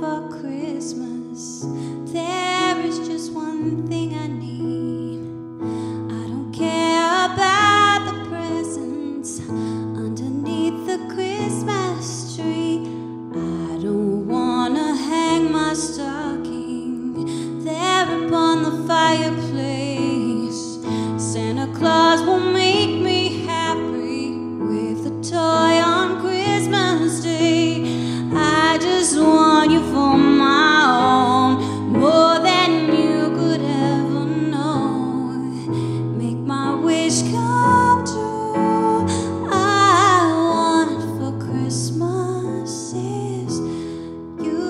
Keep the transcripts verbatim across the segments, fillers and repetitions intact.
for Christmas. There is just one thing I need. I don't care about the presents underneath the Christmas tree. I don't wanna hang my stocking there upon the fireplace. Santa Claus will make me happy with a toy on Christmas Day. I just want you for my own, more than you could ever know. Make my wish come true. I want for Christmas is you.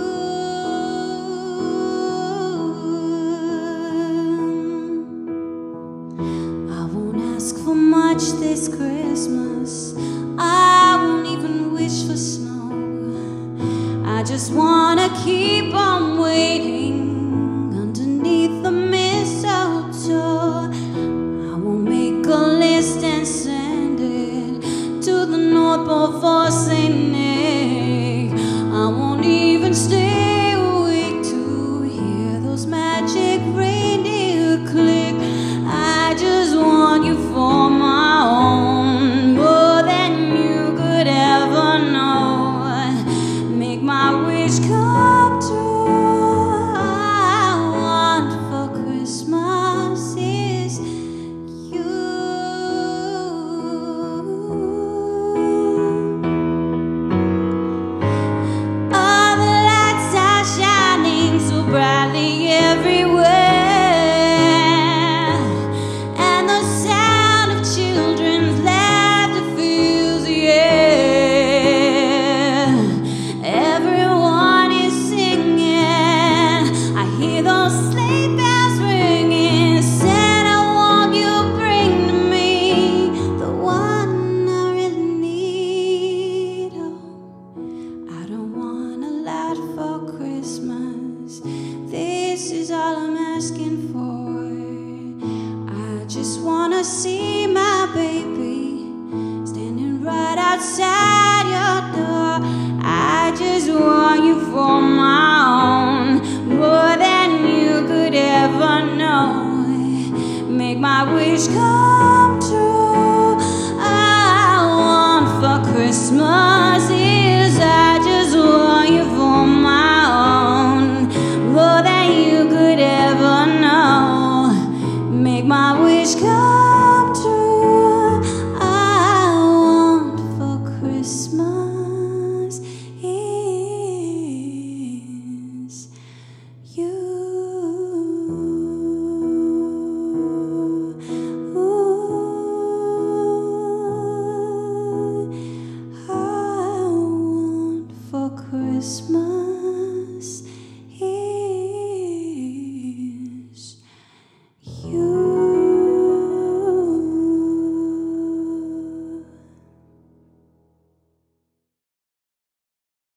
I won't ask for much this Christmas. I won't even wish for snow. I just wanna keep on waiting underneath the mistletoe. I won't make a list and send it to the North Pole for Saint Nick. I won't even stay awake to hear those magic reindeer click. I just want you for my own, more than you could ever know. Make my wish come true. I want for Christmas is you. All the lights are shining so brightly everywhere, and the sound of children's laughter fills the air. Everyone is singing, I hear those sleigh bells ringing. Santa, won't you bring to me the one I really need? Oh, I don't want a lot for Christmas. This is all I'm asking for. I just wanna see my baby standing right outside your door. I just want you for my own, more than you could ever know. Make my wish come true. I want for Christmas is I just want you for my own, more than you could ever know. Make my wish come true. I want for Christmas is you. Ooh, I want for Christmas